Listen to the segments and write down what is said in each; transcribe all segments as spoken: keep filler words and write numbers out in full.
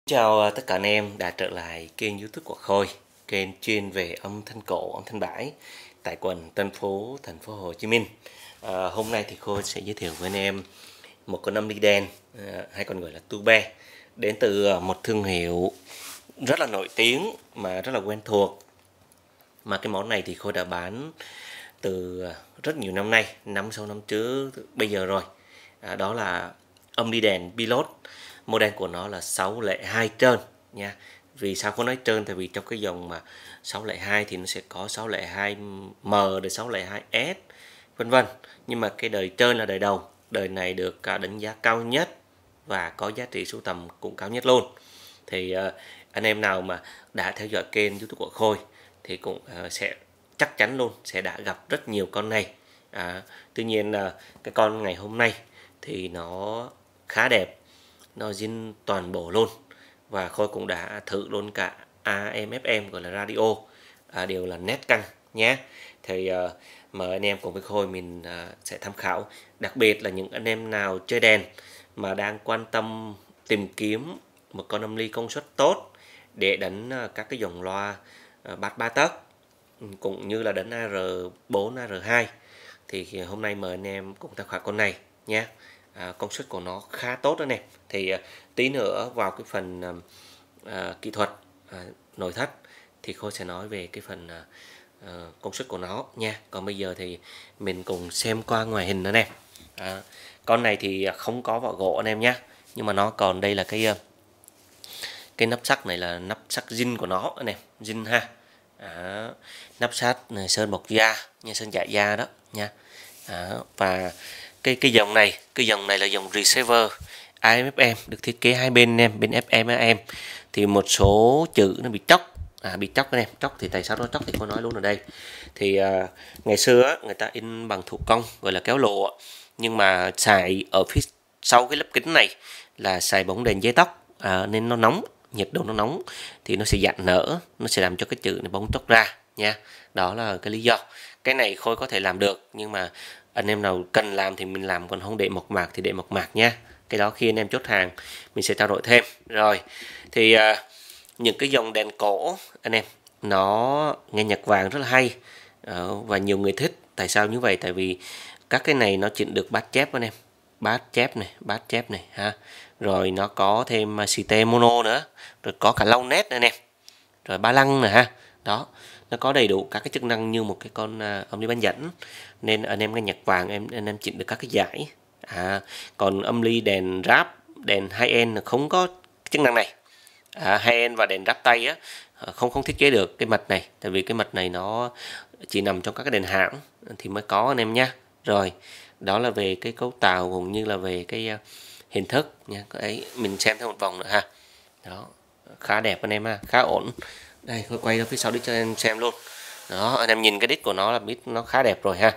Chào à, tất cả anh em đã trở lại kênh YouTube của Khôi, kênh chuyên về âm thanh cổ, âm thanh bãi tại quận Tân Phú, thành phố Hồ Chí Minh. À, hôm nay thì Khôi sẽ giới thiệu với anh em một con âm ly đen, à, hay còn gọi là tube, đến từ một thương hiệu rất là nổi tiếng mà rất là quen thuộc. Mà cái món này thì Khôi đã bán từ rất nhiều năm nay, năm sáu năm trước bây giờ rồi. À, đó là âm ly đèn Pilot. Model của nó là sáu không hai trơn nha. Vì sao có nói trơn? Tại vì trong cái dòng mà sáu không hai thì nó sẽ có sáu không hai M đến sáu không hai S vân vân. Nhưng mà cái đời trơn là đời đầu. Đời này được đánh giá cao nhất và có giá trị sưu tầm cũng cao nhất luôn. Thì uh, anh em nào mà đã theo dõi kênh YouTube của Khôi thì cũng uh, sẽ chắc chắn luôn sẽ đã gặp rất nhiều con này. À, tuy nhiên uh, cái con ngày hôm nay thì nó khá đẹp, nó zin toàn bộ luôn, và Khôi cũng đã thử luôn cả A M F M gọi là radio, à, đều là nét căng nhé. Thì uh, mời anh em cùng với Khôi mình uh, sẽ tham khảo, đặc biệt là những anh em nào chơi đèn mà đang quan tâm tìm kiếm một con âm ly công suất tốt để đánh uh, các cái dòng loa uh, bass ba tấc cũng như là đánh A R bốn, A R hai, thì hôm nay mời anh em cùng tham khảo con này nhé. À, công suất của nó khá tốt đó nè. Thì à, tí nữa vào cái phần à, à, kỹ thuật à, nội thất thì Khôi sẽ nói về cái phần à, à, công suất của nó nha. Còn bây giờ thì mình cùng xem qua ngoài hình nữa nè. À, con này thì không có vỏ gỗ anh em nhé, nhưng mà nó còn đây là cái cái nắp sắt này là nắp sắt zin của nó nè, zin ha. À, nắp sắt này sơn bọc da nha, sơn dạ da đó nha. À, và cái cái dòng này cái dòng này là dòng receiver A M F M, được thiết kế hai bên em, bên F M A M. Thì một số chữ nó bị chóc, à, bị chóc anh em. Chóc thì tại sao nó chóc thì có nói luôn ở đây. Thì à, ngày xưa á, người ta in bằng thủ công gọi là kéo lộ, nhưng mà xài ở phía sau cái lớp kính này là xài bóng đèn dây tóc, à, nên nó nóng, nhiệt độ nó nóng thì nó sẽ dạn nở, nó sẽ làm cho cái chữ này bóng chóc ra nha. Đó là cái lý do. Cái này Khôi có thể làm được, nhưng mà anh em nào cần làm thì mình làm, còn không để mộc mạc thì để mộc mạc nha. Cái đó khi anh em chốt hàng mình sẽ trao đổi thêm. Rồi thì à, những cái dòng đèn cổ anh em nó nghe nhạc vàng rất là hay, à, và nhiều người thích. Tại sao như vậy? Tại vì các cái này nó chỉnh được bass chép anh em, bass chép này, bass chép này ha. Rồi nó có thêm xì tê mono nữa, rồi có cả long nét anh em, rồi ba lăng nè ha. Đó, nó có đầy đủ các cái chức năng như một cái con uh, âm ly bán dẫn, nên anh em nghe nhạc vàng em anh em chỉnh được các cái giải. À, còn âm ly đèn ráp, đèn high end không có chức năng này. À, high end và đèn ráp tay á không không thiết kế được cái mật này, tại vì cái mật này nó chỉ nằm trong các cái đèn hãng thì mới có anh em nha. Rồi đó là về cái cấu tạo cũng như là về cái uh, hình thức nha. Ấy mình xem thêm một vòng nữa ha. Đó, khá đẹp anh em ha, khá ổn. Đây, tôi quay ra phía sau đít cho em xem luôn. Đó, anh em nhìn cái đít của nó là biết nó khá đẹp rồi ha.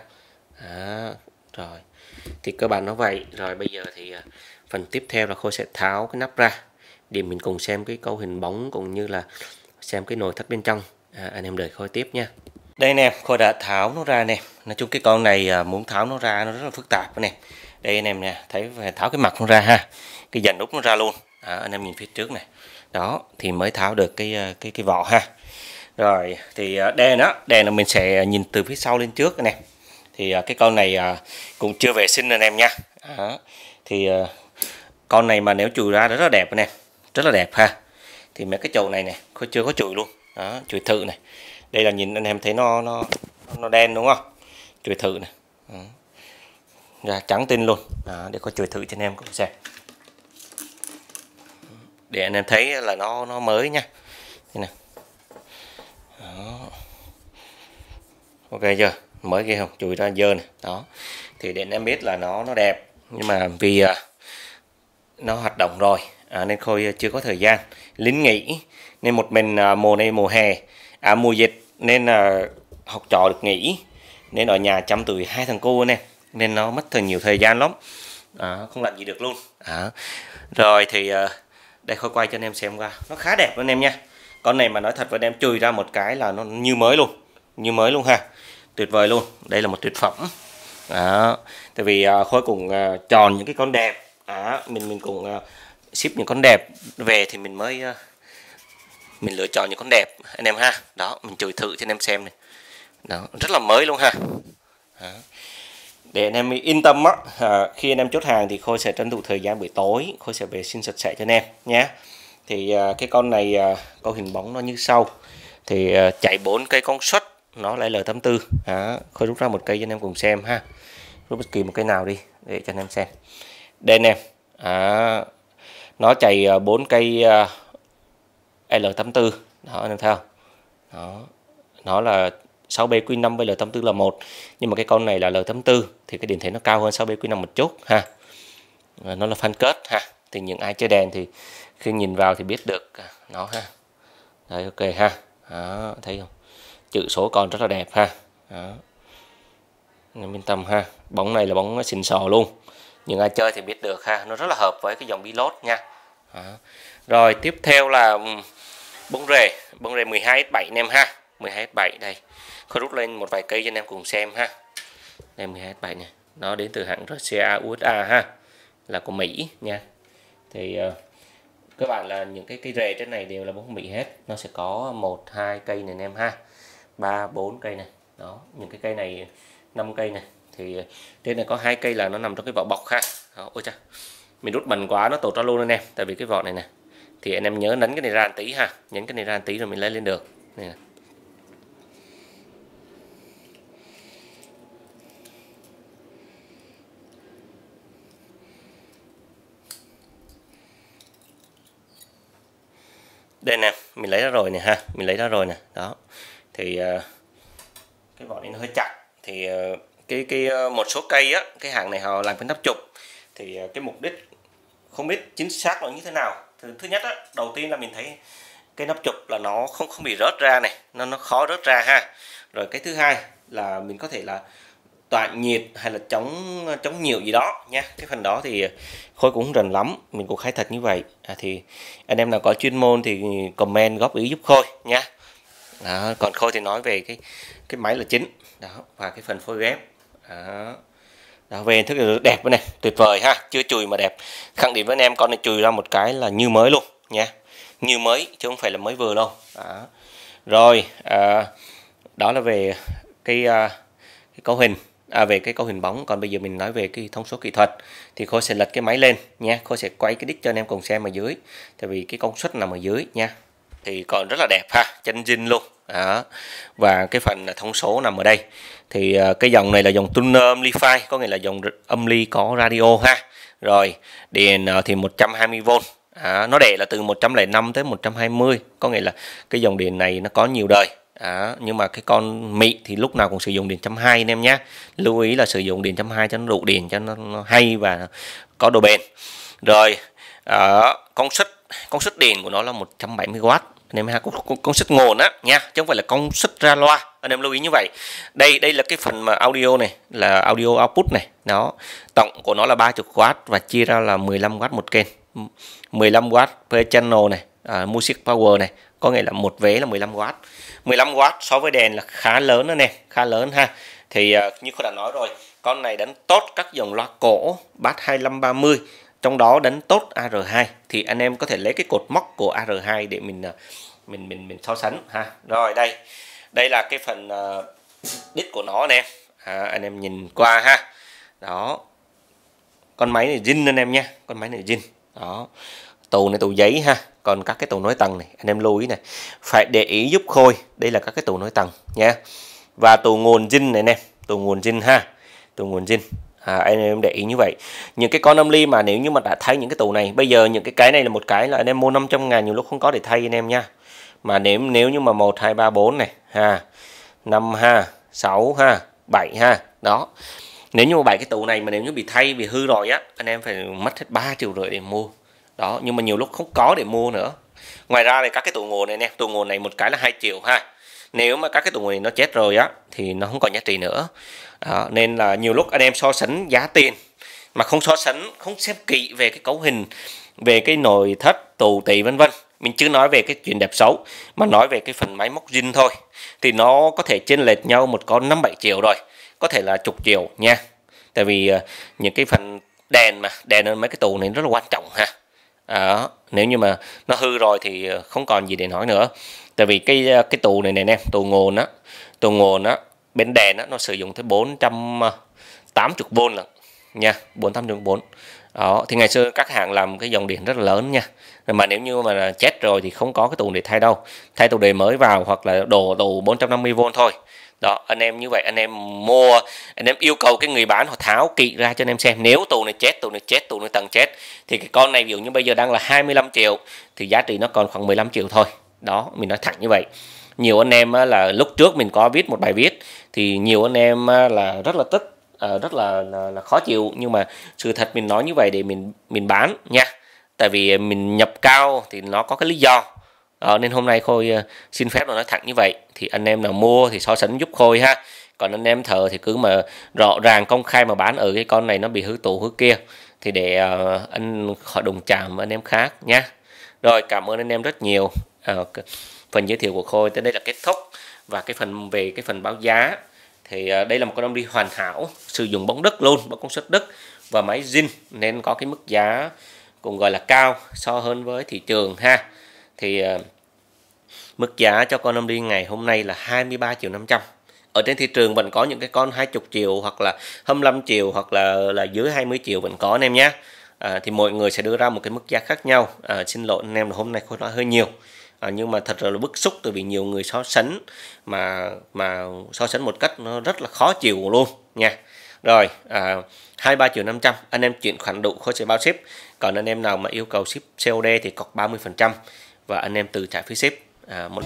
Đó, rồi. Thì cơ bản nó vậy. Rồi bây giờ thì phần tiếp theo là Khôi sẽ tháo cái nắp ra để mình cùng xem cái cấu hình bóng cũng như là xem cái nội thất bên trong. À, anh em đợi Khôi tiếp nha. Đây nè, Khôi đã tháo nó ra nè. Nói chung cái con này muốn tháo nó ra nó rất là phức tạp nè. Đây anh em nè, thấy phải tháo cái mặt nó ra ha. Cái dàn nút nó ra luôn. À, anh em nhìn phía trước này. Đó thì mới tháo được cái cái cái vỏ ha. Rồi thì đèn đó, đèn là mình sẽ nhìn từ phía sau lên trước này. Thì cái con này cũng chưa vệ sinh anh em nha. Đó. Thì con này mà nếu chùi ra rất là đẹp nè, rất là đẹp ha. Thì mấy cái chậu này nè, Khôi chưa có chùi luôn. Đó, chùi thử này. Đây là nhìn anh em thấy nó nó nó đen đúng không? Chùi thử này. Đó. Ra trắng tinh luôn. Đó, để có chùi thử cho anh em cùng xem, để anh em thấy là nó nó mới nha. Đây nè. Đó. Ok chưa? Mới ghê không? Chùi ra dơ này. Đó. Thì để anh em biết là nó nó đẹp, nhưng mà vì uh, nó hoạt động rồi à, nên Khôi chưa có thời gian, lính nghỉ nên một mình uh, mùa này mùa hè à mùa dịch nên uh, học trò được nghỉ, nên ở nhà chăm tụi hai thằng cô nè, nên nó mất thời nhiều thời gian lắm. À, không làm gì được luôn. À. Rồi thì uh, đây Khôi quay cho anh em xem qua, nó khá đẹp anh em nha. Con này mà nói thật với anh em, chùi ra một cái là nó như mới luôn, như mới luôn ha, tuyệt vời luôn. Đây là một tuyệt phẩm. Đó. Tại vì uh, Khôi cũng uh, chọn những cái con đẹp, à, mình mình cũng uh, ship những con đẹp về thì mình mới uh, mình lựa chọn những con đẹp anh em ha. Đó, mình chửi thử cho anh em xem này. Đó, rất là mới luôn ha. Đó. Để anh em yên tâm á, à, khi anh em chốt hàng thì Khôi sẽ tranh thủ thời gian buổi tối, Khôi sẽ vệ sinh sạch sẽ cho anh em nhé. Thì à, cái con này à, có hình bóng nó như sau. Thì à, chạy bốn cây công suất, nó lại L tám mươi tư. À, Khôi rút ra một cây cho anh em cùng xem ha. Rút bất kỳ một cây nào đi để cho anh em xem. Đây anh em, à, nó chạy bốn cây à, L tám mươi tư. Đó anh em thấy không? Đó. Nó là sáu B Q năm với L tám mươi tư là một, nhưng mà cái con này là L tám mươi tư thì cái điện thế nó cao hơn sáu B Q năm một chút ha. Nó là fan kết ha. Thì những ai chơi đèn thì khi nhìn vào thì biết được nó ha. Đấy, ok ha. Đó, thấy không? Chữ số còn rất là đẹp ha. Đó. Nên yên tâm ha. Bóng này là bóng xịn sò luôn. Những ai chơi thì biết được ha. Nó rất là hợp với cái dòng Pilot nha. Đó. Rồi tiếp theo là bóng rề, bóng rề mười hai S bảy anh em ha. mười hai S bảy đây. Khôi rút lên một vài cây cho anh em cùng xem ha. Đây mười hai S bảy này, nó đến từ hãng rờ xê a u ét a ha, là của Mỹ nha. Thì uh, các bạn là những cái cây rề trên này đều là bóng Mỹ hết. Nó sẽ có một hai cây này anh em ha, ba bốn cây này. Đó, những cái cây này năm cây này. Thì trên này có hai cây là nó nằm trong cái vỏ bọc ha. Đó, ôi cha. Mình rút bẩn quá nó tột ra luôn anh em, tại vì cái vỏ này nè. Thì anh em nhớ nấn cái này ra một tí ha, nhấn cái này ra một tí rồi mình lấy lên được. Này nè. Đây nè, mình lấy ra rồi nè ha, mình lấy ra rồi nè. Đó. Thì uh, cái vỏ này nó hơi chặt. Thì uh, cái cái uh, một số cây á, cái hàng này họ làm cái nắp chụp. Thì uh, cái mục đích không biết chính xác là như thế nào. Thứ, thứ nhất á, đầu tiên là mình thấy cái nắp chụp là nó không không bị rớt ra này, nó nó khó rớt ra ha. Rồi cái thứ hai là mình có thể là tỏa nhiệt hay là chống chống nhiễu gì đó nha. Cái phần đó thì Khôi cũng không rành lắm, mình cũng khai thật như vậy. À, thì anh em nào có chuyên môn thì comment góp ý giúp Khôi nha. Đó, còn Khôi thì nói về cái cái máy là chính. Đó, và cái phần phôi ghép. Đó. Đó, về thức là đẹp này, tuyệt vời ha, chưa chùi mà đẹp. Khẳng định với anh em con này chùi ra một cái là như mới luôn nha, như mới chứ không phải là mới vừa đâu. Đó. Rồi à, đó là về cái, cái cấu hình, à, về cái cấu hình bóng. Còn bây giờ mình nói về cái thông số kỹ thuật thì Khôi sẽ lật cái máy lên nha, Khôi sẽ quay cái đích cho anh em cùng xem ở dưới, tại vì cái công suất nằm ở dưới nha. Thì còn rất là đẹp ha, chân zin luôn. Đó. Và cái phần thông số nằm ở đây. Thì cái dòng này là dòng tuner amplify, có nghĩa là dòng âm ly có radio ha. Rồi điện thì một trăm hai mươi vôn. À, nó để là từ một trăm lẻ năm tới một trăm hai mươi, có nghĩa là cái dòng điện này nó có nhiều đời. À, nhưng mà cái con Mỹ thì lúc nào cũng sử dụng điện một trăm hai mươi anh em nhé. Lưu ý là sử dụng điện một trăm hai mươi cho nó đủ điện, cho nó, nó hay và có độ bền. Rồi à, công suất công suất điện của nó là một trăm bảy mươi oát anh em ha, công, công suất nguồn á nha, chứ không phải là công suất ra loa, anh em lưu ý như vậy. Đây đây là cái phần mà audio này, là audio output này. Đó, tổng của nó là ba mươi oát và chia ra là mười lăm oát một kênh, mười lăm oát per channel này, à, music power này, có nghĩa là một vế là mười lăm oát. mười lăm oát so với đèn là khá lớn đó nè, khá lớn ha. Thì uh, như tôi đã nói rồi, con này đánh tốt các dòng loa cổ bass hai lăm ba mươi, trong đó đánh tốt A R hai. Thì anh em có thể lấy cái cột móc của A R hai để mình mình mình mình so sánh ha. Rồi đây, đây là cái phần uh, đít của nó anh em. À, anh em nhìn qua ha. Đó, con máy này zin anh em nha, con máy này zin. Đó, tù này tù giấy ha. Còn các cái tù nối tầng này anh em lưu ý này, phải để ý giúp Khôi, đây là các cái tù nối tầng nha. Và tù nguồn zin này nè, tù nguồn zin ha, tù nguồn zin. À, anh em để ý như vậy. Những cái con âm ly mà nếu như mà đã thay những cái tủ này, bây giờ những cái cái này là một cái là anh em mua năm trăm ngàn nhiều lúc không có để thay anh em nha. Mà nếu nếu như mà một hai ba bốn này ha, năm ha, sáu ha, bảy ha. Đó. Nếu như mà bảy cái tủ này mà nếu như bị thay bị hư rồi á, anh em phải mất hết ba triệu rưỡi để mua. Đó, nhưng mà nhiều lúc không có để mua nữa. Ngoài ra thì các cái tủ nguồn này nè, tủ nguồn này một cái là hai triệu ha. Nếu mà các cái tủ nguồn này nó chết rồi á thì nó không còn giá trị nữa. Đó, nên là nhiều lúc anh em so sánh giá tiền mà không so sánh, không xem kỹ về cái cấu hình, về cái nội thất, tù tì vân vân. Mình chưa nói về cái chuyện đẹp xấu, mà nói về cái phần máy móc zin thôi. Thì nó có thể chênh lệch nhau một con năm bảy triệu rồi, có thể là chục triệu nha. Tại vì uh, những cái phần đèn mà, đèn ở mấy cái tù này rất là quan trọng ha. Đó, nếu như mà nó hư rồi thì không còn gì để nói nữa. Tại vì cái cái tù này này nè, tù nguồn á, tù nguồn á, bên đèn á nó sử dụng tới bốn trăm tám mươi vôn lận nha, bốn trăm tám mươi vôn. Đó, thì ngày xưa các hãng làm cái dòng điện rất là lớn nha. Mà nếu như mà chết rồi thì không có cái tù để thay đâu. Thay tù đề mới vào hoặc là đổ tù bốn trăm năm mươi vôn thôi. Đó, anh em như vậy anh em mua, anh em yêu cầu cái người bán họ tháo kỹ ra cho anh em xem, nếu tù này chết, tù này chết, tù này tầng chết thì cái con này ví dụ như bây giờ đang là hai mươi lăm triệu thì giá trị nó còn khoảng mười lăm triệu thôi. Đó, mình nói thẳng như vậy. Nhiều anh em là lúc trước mình có viết một bài viết thì nhiều anh em là rất là tức, rất là, là, là khó chịu, nhưng mà sự thật mình nói như vậy để mình mình bán nha. Tại vì mình nhập cao thì nó có cái lý do. Đó, nên hôm nay Khôi xin phép nói thẳng như vậy. Thì anh em nào mua thì so sánh giúp Khôi ha. Còn anh em thợ thì cứ mà rõ ràng công khai mà bán ở cái con này nó bị hư tủ hư kia thì để uh, anh khỏi đụng chạm với anh em khác nha. Rồi, cảm ơn anh em rất nhiều. Uh, phần giới thiệu của Khôi tới đây là kết thúc. Và cái phần về cái phần báo giá thì uh, đây là một con âm ly hoàn hảo, sử dụng bóng Đức luôn, bóng công suất Đức và máy zin, nên có cái mức giá cũng gọi là cao so hơn với thị trường ha. Thì uh, mức giá cho con âm ly ngày hôm nay là hai mươi ba triệu năm trăm. Ở trên thị trường vẫn có những cái con hai mươi triệu hoặc là hai mươi lăm triệu hoặc là là dưới hai mươi triệu vẫn có anh em nhé. À, thì mọi người sẽ đưa ra một cái mức giá khác nhau. À, xin lỗi anh em là hôm nay Khôi nói hơi nhiều. À, nhưng mà thật là bức xúc tại vì nhiều người so sánh mà mà so sánh một cách nó rất là khó chịu luôn nha. Rồi, à, hai mươi ba triệu năm trăm, anh em chuyển khoản đủ Khôi sẽ bao ship. Còn anh em nào mà yêu cầu ship xê ô đê thì cọc ba mươi phần trăm và anh em tự trả phí ship. À, một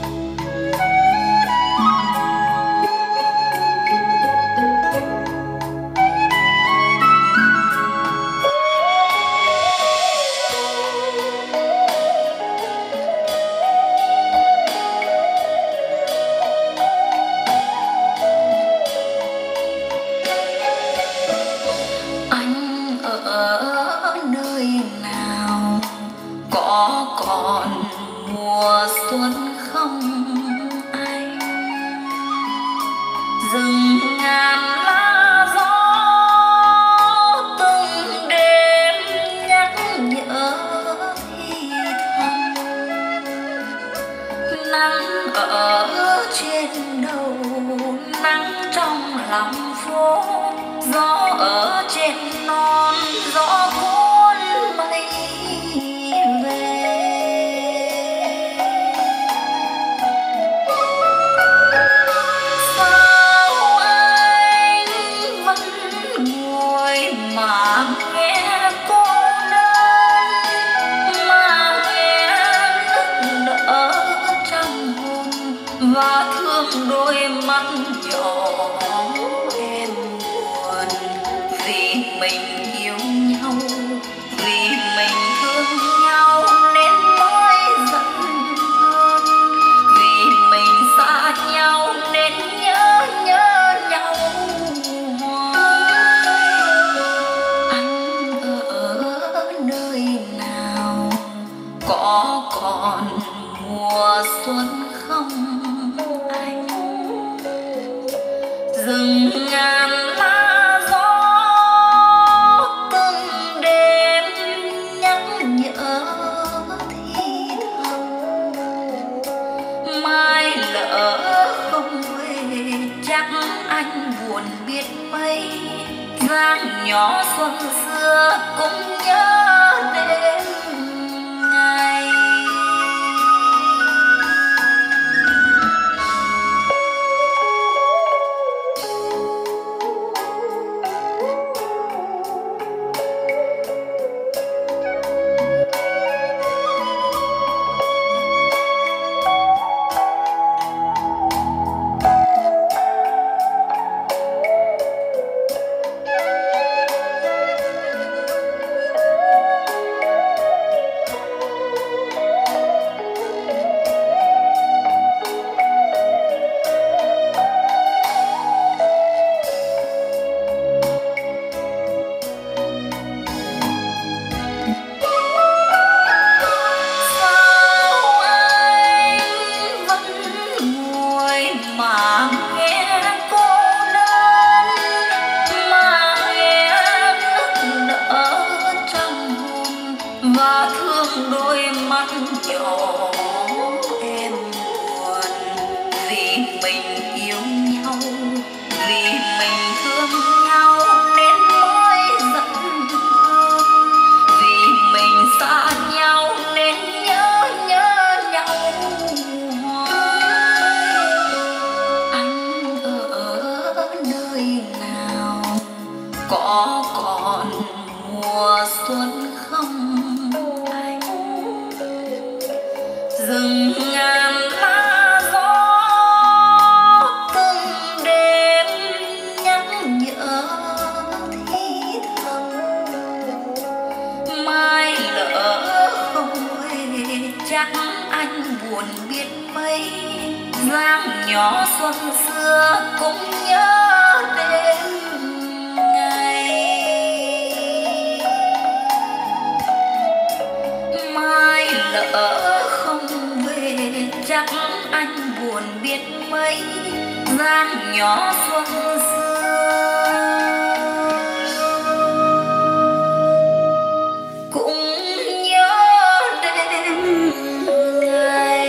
còn mùa xuân không anh, rừng ngàn lá gió từng đêm nhắc nhở thì thầm, nắng ở trên đầu, nắng trong lòng phố, gió ở trên non, gió cuốn mây về. Sao anh vẫn ngồi mà nghe cô đơn, mà nghe nức nở trong hồn và thương đôi mắt nhỏ em buồn, vì mình yêu nhau, vì mình thương nhau nên mới giận hơn, vì mình xa nhau nên nhớ nhớ nhau hoài. Anh ở nơi nào, có còn mùa xuân không anh? Rừng ngàn lá gió từng đêm nhắc nhở thì thầm, mai lỡ không về chắc anh buồn biết mấy, dáng nhỏ xuân xưa cũng nhớ đêm ngày. anh buồn biết mấy, dáng nhỏ xuân xưa cũng nhớ đêm ngày. Mai lỡ không về chắc anh buồn biết mấy, dáng nhỏ xuân xưa cũng nhớ đêm ngày.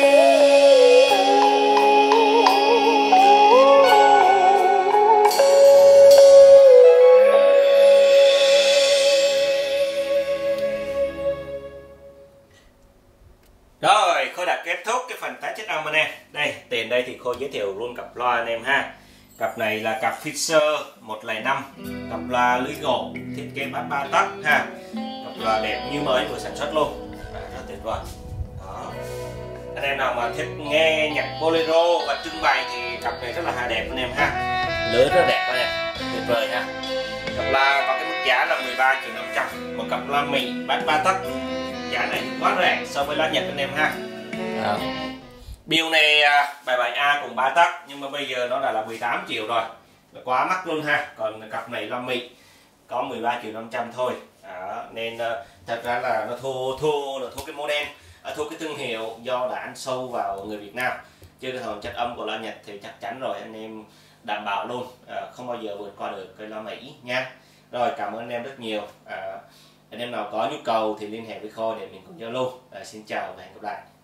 Rồi, Khôi đã kết thúc cái phần tái chất âm anh em. Đây, tiền đây thì Khôi giới thiệu luôn cặp loa anh em ha. Cặp này là cặp Fisher một không năm, cặp loa lưới gỗ, thiết kế bát ba tấc ha. Cặp loa đẹp như mới vừa sản xuất luôn, à, rất tuyệt vời. Đó. Anh em nào mà thích nghe nhạc bolero và trưng bày thì cặp này rất là hay đẹp anh em ha. Lưới rất đẹp anh em, tuyệt vời ha. Cặp loa có cái mức giá là mười ba triệu năm trăm, một cặp loa mì bát ba tấc. Giá này quá rẻ so với loa Nhật anh em ha. Đó. Bill này bảy bảy A cùng ba tấc nhưng mà bây giờ nó đã là mười tám triệu rồi, là quá mắc luôn ha. Còn cặp này loa mì có mười ba triệu năm trăm thôi. Đó. Nên thật ra là nó thua thua là thua cái model, thua cái thương hiệu do đã ăn sâu vào người Việt Nam, chứ cái hồn chất âm của loa Nhật thì chắc chắn rồi anh em đảm bảo luôn, à, không bao giờ vượt qua được cái loa Mỹ nha. Rồi, cảm ơn anh em rất nhiều. À, anh em nào có nhu cầu thì liên hệ với Khôi để mình cùng giao lưu. À, xin chào và hẹn gặp lại.